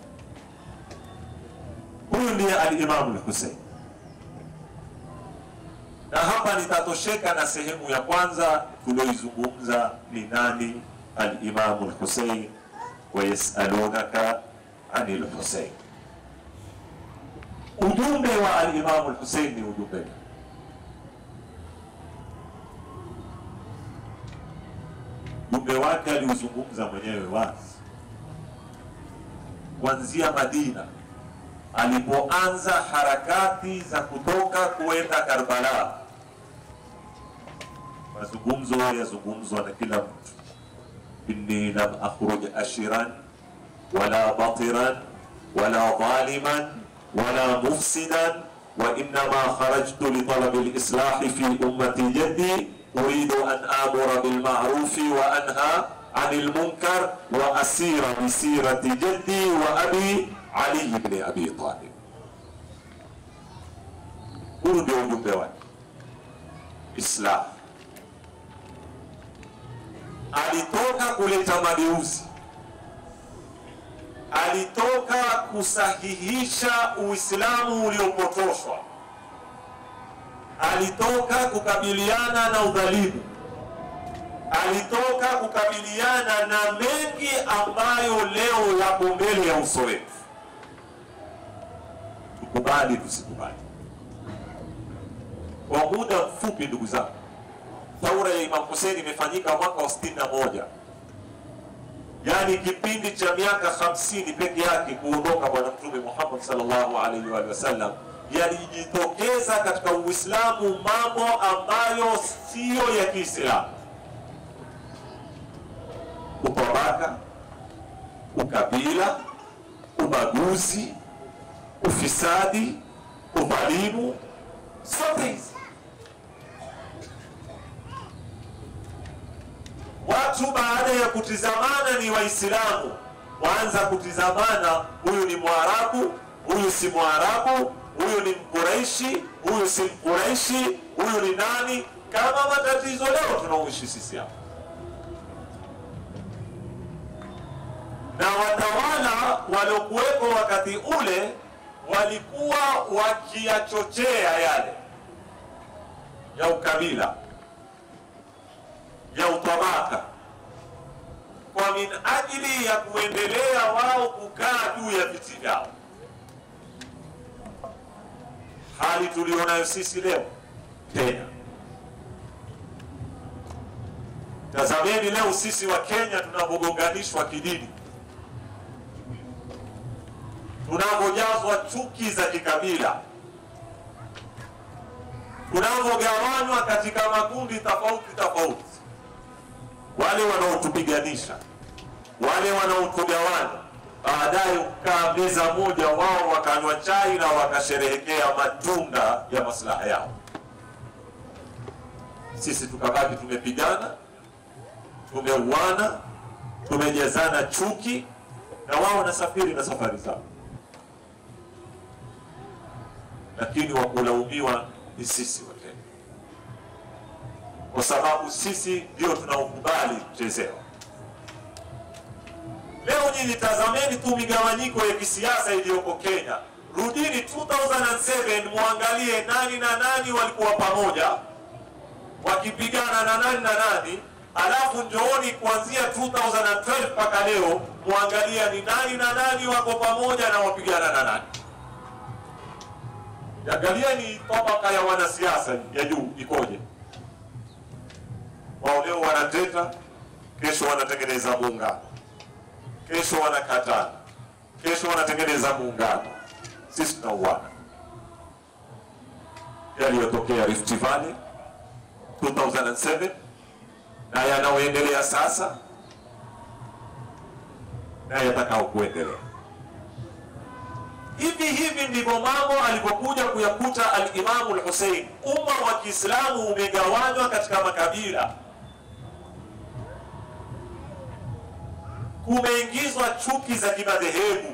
Huyu ndiye al-Imam al-Hussein. Na hapa nitatosheka na sehemu ya kwanza tulioizungumza, ni nani al-Imam al-Hussein, wa yasalunaka anil Hussein. Ujumbe wa al-Imam al-Hussein ni ujumbe. Ujumbe wake aliuzungumza mwenyewe wazi kuanzia Madina, alipoanza harakati za kutoka kuenda Karbala. Mazungumzo yazungumzwa na kila mtu. Inni lam akhruj ashiran wala batiran wala zaliman wala mufsidan wa innama kharajtu li talabi al-islah fi ummati jaddi uridu an amura bil ma'ruf wa anha 'anil munkar wa asira bi sirati jaddi wa abi Ali ibn Abi Talib. Huu ndio ujumbe wake. Islam alitoka kuleta mageuzi, alitoka kusahihisha Uislamu uliopotoshwa, alitoka kukabiliana na udhalimu, alitoka kukabiliana na mengi ambayo leo yapo mbele ya uso wetu. Tukubali tusikubali. Kwa muda mfupi, ndugu zangu, Thaura ya Imam Hussein imefanyika mwaka wa sitini na moja. Yani kipindi cha miaka hamsini peke yake kuondoka Bwana Mtume Muhammad sallallahu alaihi wa sallam, yalijitokeza katika Uislamu mambo ambayo sio ya Kiislamu. Utabaka, ukabila, ubaguzi, ufisadi, udhalimu, sote hizi. Watu baada ya kutizamana ni Waislamu, waanza kutizamana, huyu ni Mwarabu, huyu si Mwarabu, huyu ni Mkuraishi, huyu si Mkuraishi, huyu ni nani, kama matatizo leo tunaoishi sisi hapa. Na watawala waliokuwepo wakati ule walikuwa wakiyachochea yale ya ukabila, ya utabaka, kwa min ajili ya kuendelea wao kukaa juu ya viti vyao. Hali tulionayo sisi leo Kenya. Tazameni leo sisi wa Kenya tunapogonganishwa kidini, tunapojazwa chuki za kikabila, tunapogawanywa katika makundi tofauti tofauti, wale wanaotupiganisha, wale wanaotugawanya, baadaye ukaa meza moja, wao wakanywa chai na wakasherehekea matunda ya maslaha yao. Sisi tukabaki tumepigana, tumeuana, tumejazana chuki, na wao wanasafiri na safari zao. Lakini wakulaumiwa ni sisi wa Kenya, kwa sababu sisi ndio tunaokubali kuchezewa. Leo nyinyi tazameni tu migawanyiko ya kisiasa iliyoko Kenya. Rudini elfu mbili na saba, muangalie nani na nani walikuwa pamoja wakipigana na nani na nani, alafu njooni kuanzia elfu mbili na kumi mpaka leo muangalia ni nani na nani wako pamoja na wapigana na nani. Angalia ni tabaka ya wanasiasa ya juu ikoje. Wao leo wanateta, kesho wanatengeneza muungano, kesho wanakatana, kesho wanatengeneza muungano. Sisi tunauana. Yaliyotokea Rift Valley elfu mbili na saba na yanayoendelea sasa na yatakao kuendelea. Hivi hivi ndivyo mambo alipokuja kuyakuta al-Imam Hussein. Umma wa Kiislamu umegawanywa katika makabila, kumeingizwa chuki za kimadhehebu,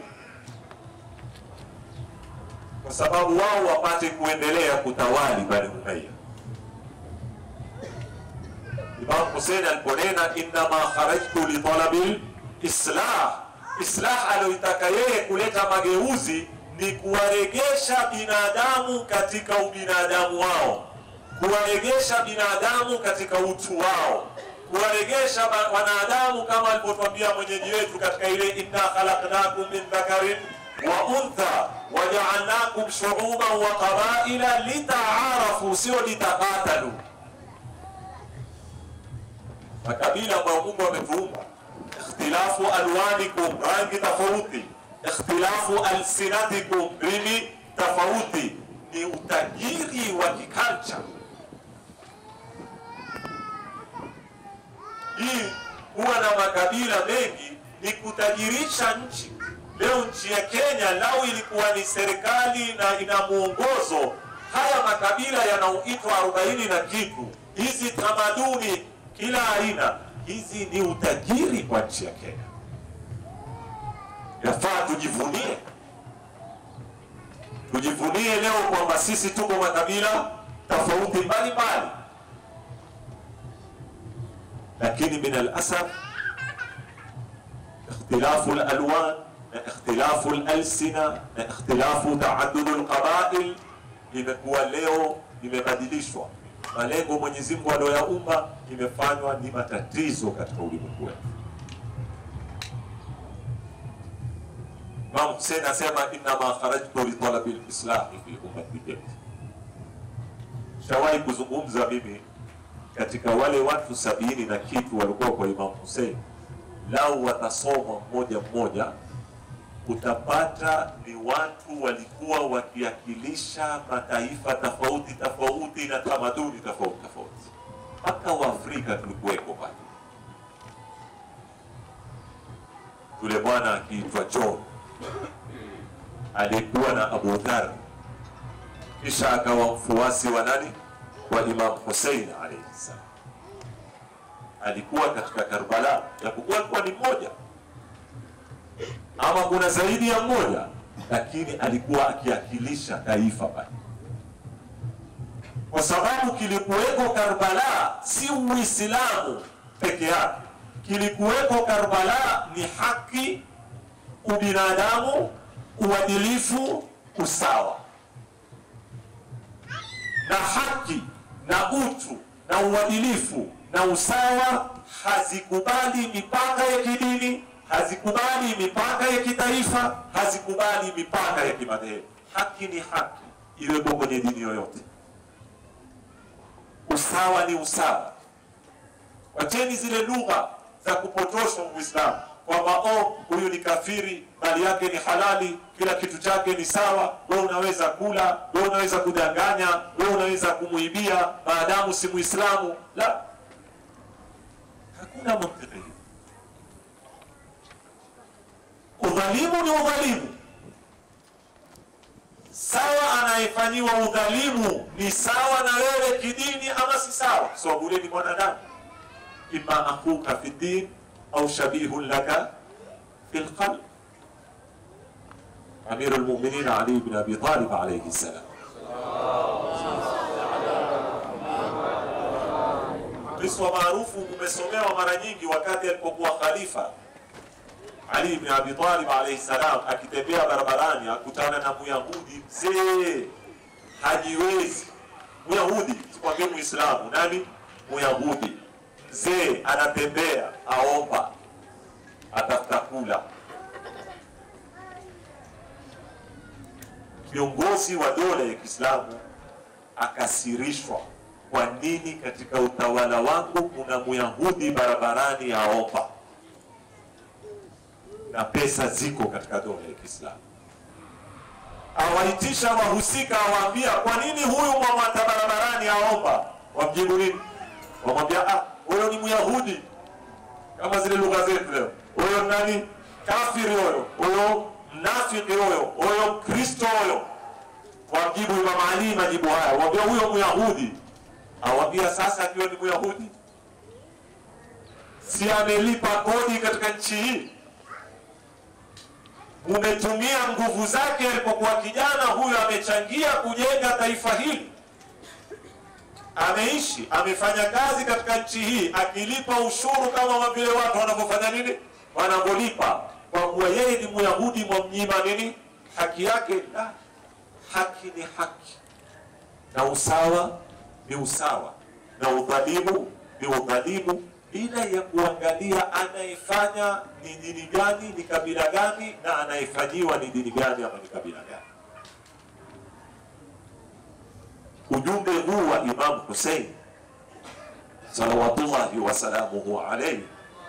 kwa sababu wao wapate kuendelea kutawali Bani Umayya. Imam Hussein aliponena innama kharajtu li talabil islah, islah aliyotaka yeye kuleta mageuzi ni kuwaregesha binadamu katika ubinadamu wao, kuwaregesha binadamu katika utu wao, kuwaregesha wanadamu kama alipotuambia mwenyeji wetu katika ile inna khalaqnakum min dhakarin wa untha waja'alnakum shu'uban wa qabaila lita'arafu, sio litaqatalu. Makabila ambayo Mungu ametuumba, ikhtilafu alwanikum, rangi tofauti, ikhtilafu alsinatikum, ndimi tofauti, ni utajiri wa kiculture. Hii kuwa na makabila mengi ni kutajirisha nchi. Leo nchi ya Kenya lao ilikuwa ni serikali na ina muongozo, haya makabila yanaoitwa arobaini na kitu, hizi tamaduni kila aina, hizi ni utajiri kwa nchi ya Kenya. Yafaa tujivunie, Tujivunie leo kwamba sisi tuko makabila tofauti mbalimbali, lakini min al-asaf ikhtilafu al-alwan na ikhtilafu al-alsina na ikhtilafu ta'addud al-qabail imekuwa leo imebadilishwa. Malengo Mwenyezi Mungu aliyoyaumba imefanywa ni matatizo katika ulimwengu wetu. Imam Hussein asema inma kharajtu li talabi al-islah fi ummati jami. Shawahi kuzungumza mimi katika wale watu sabini na kitu walikuwa kwa Imam Hussein, lau watasoma mmoja mmoja utapata ni watu walikuwa wakiakilisha mataifa tofauti tofauti na tamaduni tofauti tofauti. Mpaka wa Afrika tulikuweko pale. Yule bwana akiitwa John alikuwa na Abu Dhar, kisha akawa mfuasi wa nani? Wa Imam Hussein alayhi salam. Alikuwa katika Karbala, japokuwa alikuwa ni mmoja ama kuna zaidi ya mmoja, lakini alikuwa akiakilisha taifa pale, kwa sababu kilikuweko Karbala si Uislamu peke yake. Kilikuweko Karbala ni haki, ubinadamu, uadilifu, usawa. Na haki na utu na uadilifu na usawa hazikubali mipaka ya kidini, hazikubali mipaka ya kitaifa, hazikubali mipaka ya kimadhehebu. Haki ni haki, iwe kwenye dini yoyote. Usawa ni usawa. Wacheni zile lugha za kupotosha Uislamu kwamba oh, huyu ni kafiri, mali yake ni halali, kila kitu chake ni sawa, wewe unaweza kula, wewe unaweza kudanganya, wewe unaweza kumuibia maadamu si Muislamu. La, hakuna mantiki. Udhalimu ni udhalimu. Sawa, anayefanyiwa udhalimu ni sawa na wewe kidini ama si sawa? Sababu ule ni mwanadamu. Ima akhuka fi din au shabihun laka fi alqalb. Amir al-Mu'minin Ali ibn Abi Talib alayhi salam. Kiswa maarufu umesomewa mara nyingi wakati alipokuwa khalifa Ali ibn Abi Talib alayhi salam, akitembea barabarani akutana na Myahudi mzee hajiwezi. Myahudi, sikwambie Muislamu, nani? Myahudi mzee anatembea aomba, atafuta kula. Kiongozi wa dola ya Kiislamu akasirishwa, kwa nini katika utawala wangu kuna Myahudi barabarani aomba na pesa ziko katika dola ya Kiislamu? Awaitisha wahusika, awaambia kwa nini huyu mwamata barabarani aomba? Wamjibu nini? Wamwambia ah, huyo ni Myahudi, kama zile lugha zetu leo. Huyo nani? Kafiri huyo, huyo mnafiki huyo, huyo Kristo huyo. Wamjibu Imam Ali majibu haya, wamwambia huyo Myahudi. Awambia sasa akiwa ni Myahudi, si amelipa kodi katika nchi hii? Umetumia nguvu zake alipokuwa kijana, huyo amechangia kujenga taifa hili, ameishi, amefanya kazi katika nchi hii, akilipa ushuru kama vile watu wanavyofanya nini, wanavyolipa. Kwa kuwa yeye ni Myahudi, mwamnyima nini haki yake? La, haki ni haki, na usawa ni usawa, na udhalimu ni udhalimu, bila ya kuangalia anayefanya ni dini gani, ni kabila gani, na anayefanyiwa ni dini gani ama ni kabila gani. Ujumbe huu wa Imam Hussein salawatullahi wa salamuhu alayhi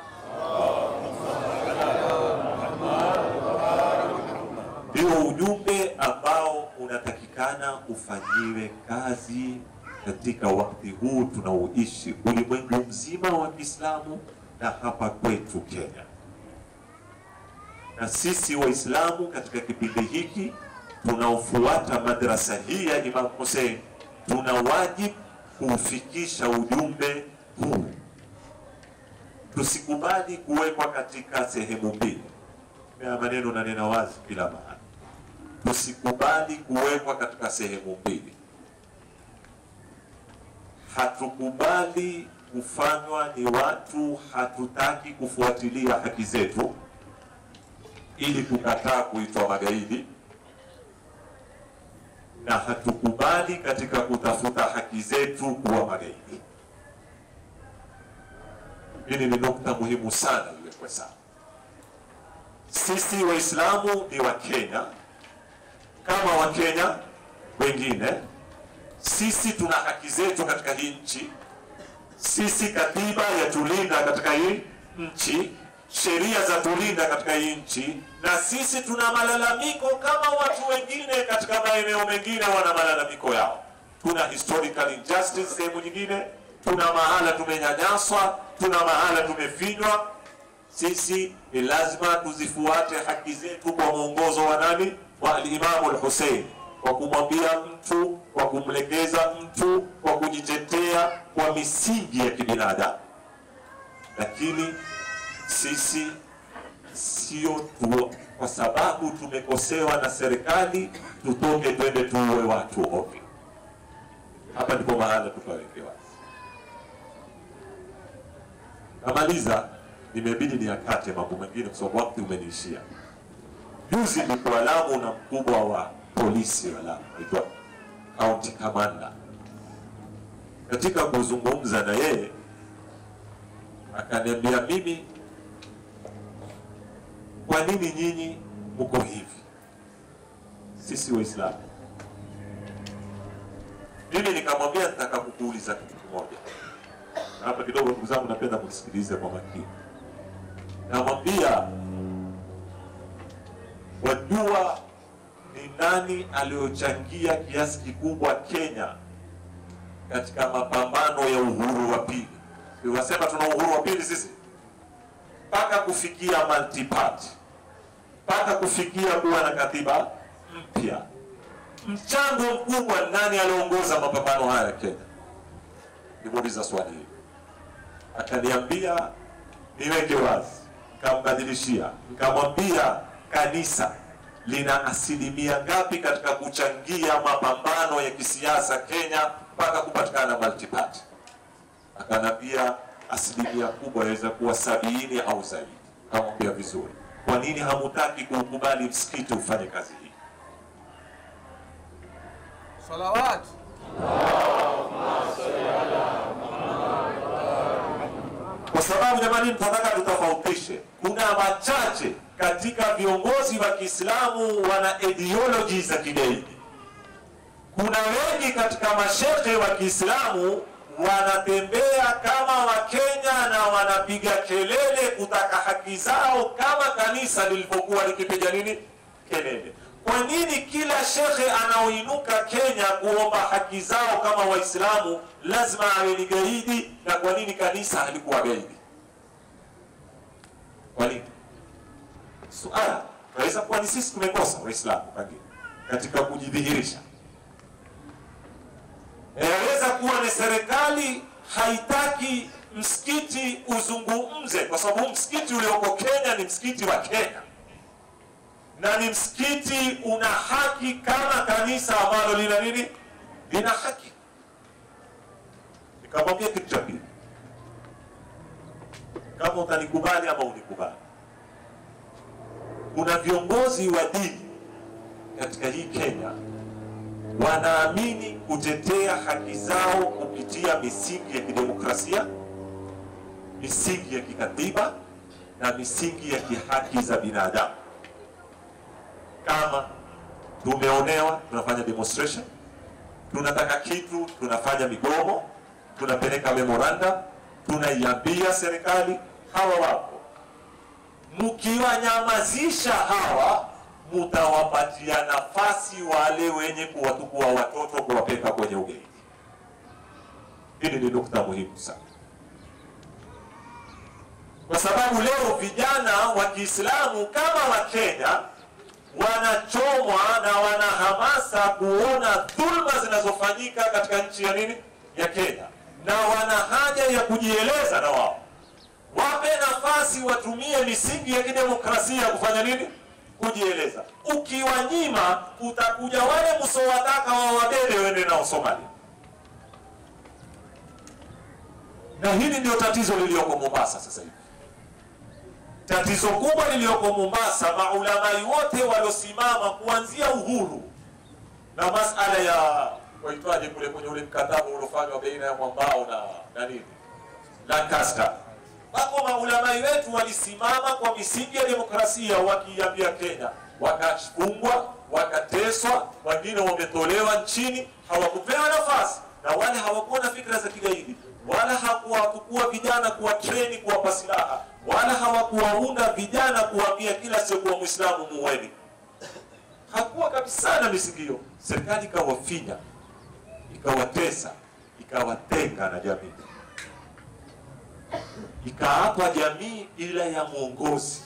ndio ujumbe ambao unatakikana ufanyiwe kazi katika wakati huu tunaoishi ulimwengu mzima wa Kiislamu na hapa kwetu Kenya. Na sisi Waislamu katika kipindi hiki tunaofuata madrasa hii ya Imam Hussein tuna wajibu kufikisha ujumbe huu. Tusikubali kuwekwa katika sehemu mbili. Mea maneno na nena wazi kila mahali. tusikubali kuwekwa katika sehemu mbili. Hatukubali kufanywa ni watu hatutaki kufuatilia haki zetu ili kukataa kuitwa magaidi, na hatukubali katika kutafuta haki zetu kuwa magaidi. Hili ni nukta muhimu sana iwekwe sawa. Sisi Waislamu ni wa Kenya kama wa Kenya wengine. Sisi tuna haki zetu katika hii nchi. Sisi katiba ya tulinda katika hii nchi, sheria za tulinda katika hii nchi, na sisi tuna malalamiko kama watu wengine katika maeneo mengine wana malalamiko yao. Tuna historical injustice sehemu nyingine, tuna mahala tumenyanyaswa, tuna mahala tumefinywa. Sisi ni lazima tuzifuate haki zetu kwa mwongozo wa nani? Wa Imam Hussein, kwa kumwambia mtu, kwa kumlegeza mtu, kwa kujitetea kwa misingi ya kibinadamu. Lakini sisi sio tu kwa sababu tumekosewa na serikali tutoke twende tuwe watu ovyo. Hapa ndipo mahala tukawekewa. Namaliza, nimebidi niakate mambo mengine kwa sababu wakati umeniishia. Juzi nilikuwa Lamu na mkubwa wa polisi wa Lamu, aitwa County Commander. Katika kuzungumza na yeye akaniambia, mimi, kwa nini nyinyi mko hivi? Sisi Waislamu. Mimi nikamwambia nataka kukuuliza kitu kimoja. Hapa kidogo ndugu zangu napenda mnisikilize kwa makini. Namwambia, wajua ni nani aliyochangia kiasi kikubwa Kenya katika mapambano ya uhuru wa pili? Tunasema tuna uhuru wa pili sisi, mpaka kufikia multi party, mpaka kufikia kuwa na katiba mpya. Mchango mkubwa nani aliongoza mapambano haya Kenya? Nimuuliza swali hili. Akaniambia niweke wazi, nikambadilishia, nikamwambia kanisa lina asilimia ngapi katika kuchangia mapambano ya kisiasa Kenya mpaka kupatikana multi party? Akanambia asilimia kubwa inaweza kuwa sabini au zaidi. Akamwambia vizuri, kwa nini hamutaki kukubali msikiti ufanye kazi hii? Salawat. Kwa sababu jamani, tunataka tutofautishe. Kuna wachache katika viongozi wa Kiislamu wana ideology za kigaidi. Kuna wengi katika mashehe wa Kiislamu wanatembea kama Wakenya na wanapiga kelele kutaka haki zao kama kanisa lilipokuwa likipiga nini kelele. Kwa nini kila shekhe anaoinuka Kenya kuomba haki zao kama Waislamu lazima awe ni gaidi, na kwa nini kanisa halikuwa gaidi? Kwa nini? Suala tunaweza kuwa ni sisi tumekosa Waislamu katika kujidhihirisha. Inaweza kuwa ni serikali haitaki msikiti uzungumze, kwa sababu msikiti ulioko Kenya ni msikiti wa Kenya, na ni msikiti una haki kama kanisa ambalo lina nini? Lina haki. Nikamwambia kitu cha pili, kama utanikubali ama unikubali, kuna viongozi wa dini katika hii Kenya wanaamini kutetea haki zao kupitia misingi ya kidemokrasia, misingi ya kikatiba na misingi ya kihaki za binadamu. Kama tumeonewa, tunafanya demonstration, tunataka kitu, tunafanya migomo, tunapeleka memoranda, tunaiambia serikali. Hawa wapo. Mkiwanyamazisha hawa, mutawapatia nafasi wale wenye kuwatukua watoto kuwapeka kwenye ugaidi. Hili ni nukta muhimu sana, kwa sababu leo vijana wa Kiislamu kama wa Kenya wanachomwa na wanahamasa kuona dhulma zinazofanyika katika nchi ya nini ya Kenya, na wana haja ya kujieleza. Na wao wape nafasi, watumie misingi ya kidemokrasia kufanya nini? kujieleza. Ukiwanyima utakuja wale msowataka wa wabebe wende nao Somalia. Na hili ndio tatizo lilioko Mombasa sasa hivi. Tatizo kubwa lilioko Mombasa, maulamai wote waliosimama kuanzia uhuru na masala ya waitwaje kule kwenye ule mkataba uliofanywa baina ya Mwambao na na nini Lancaster, wako maulamai wetu walisimama kwa misingi ya demokrasia wakiambia Kenya, wakafungwa, wakateswa, wengine wametolewa nchini, hawakupewa nafasi, na wale hawakuwa na fikra za kigaidi, wala hawakuwa vijana kuwa treni kuwapa silaha, wala hawakuwaunda vijana kuambia kila siku wa Muislamu muweni. Hakuwa kabisa na misingi hiyo. Serikali ikawafinya, ikawatesa, ikawatenga na jamii, ikaapa jamii ila ya mwongozi.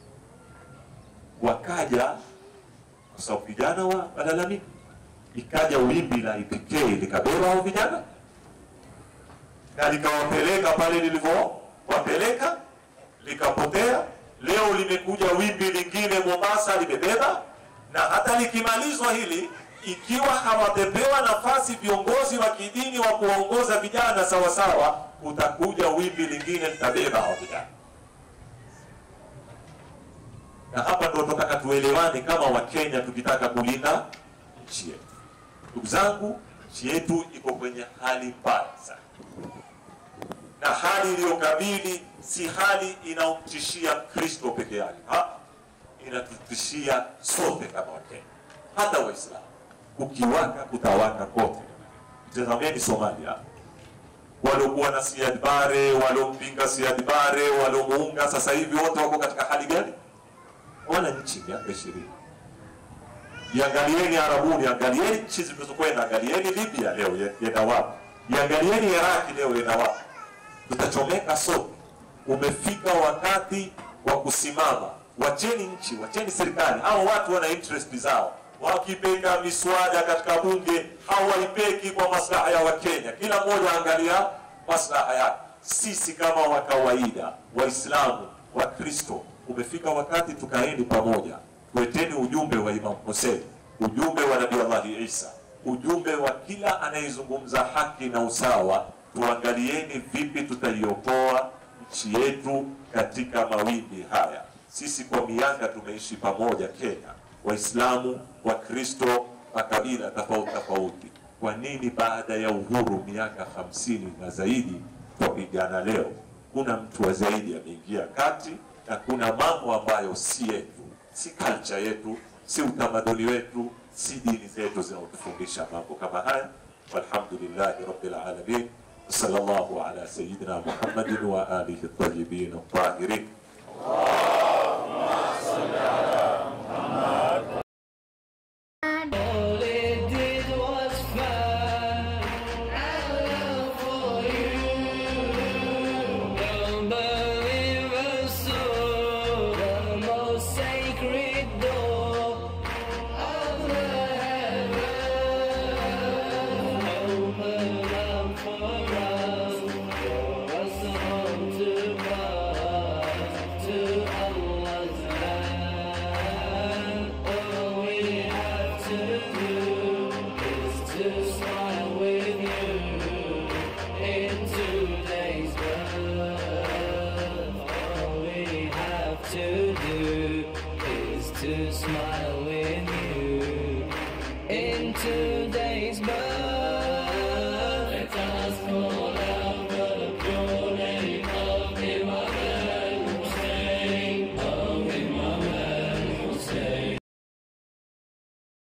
Wakaja kwa sababu vijana wa walalamika, ikaja wimbi la I P K likabeba hao vijana na likawapeleka pale lilivyo wapeleka, likapotea. Leo limekuja wimbi lingine Mombasa limebeba, na hata likimalizwa hili, ikiwa hawapepewa nafasi viongozi wa kidini wa kuongoza vijana sawa sawa, utakuja wimbi lingine litabeba hao vijana. Na hapa ndio tunataka tuelewane kama Wakenya tukitaka kulinda nchi yetu. Ndugu zangu, nchi yetu iko kwenye hali mbaya sana. Na hali iliyokabili si hali inaomtishia Kristo peke yake. Ha? Inatutishia sote kama Wakenya. Hata Waislamu. Kukiwaka kutawaka kote. Tazameni Somalia. Waliokuwa na Sayyid Bare, waliompinga Sayyid Bare, waliomuunga, sasa hivi wote wako katika hali gani? Wana nchi miaka ishirini. Iangalieni Arabuni, angalieni nchi zilizokwenda, angalieni Libya leo yenda wapi, iangalieni Iraq leo yenda wapi. Tutachomeka sote. Umefika wakati wa kusimama. Wacheni nchi, wacheni serikali. Hao watu wana interest zao. Wakipeka miswada katika bunge, hawaipeki kwa maslaha ya Wakenya. Kila mmoja angalia maslaha yake. Sisi kama wa kawaida, Waislamu, Wakristo, umefika wakati tukaeni pamoja. Tueteni ujumbe wa Imam Hussein, ujumbe wa Nabii Allah Isa, ujumbe wa kila anayezungumza haki na usawa. Tuangalieni vipi tutaiokoa nchi yetu katika mawimbi haya. Sisi kwa miaka tumeishi pamoja Kenya, Waislamu, Wakristo, makabila tofauti tofauti. Kwa nini baada ya uhuru miaka hamsini na zaidi tupigana leo? Kuna mtu wa zaidi ameingia kati, na kuna mambo ambayo si yetu, si culture yetu, si utamaduni wetu, si dini zetu zinazotufundisha mambo kama haya. Walhamdulillahi rabbil alamin. Sallallahu ala sayyidina Muhammadin wa alihi at-tayyibin at-tahirin. Allahumma salli ala Muhammad. All it did was find our love for you. Don't believe a soul, the most sacred door of the heaven. Open up for us, for us home to God, to Allah's land. All we have to do is to smile with you in today's birth. All we have to do is to smile with you in today's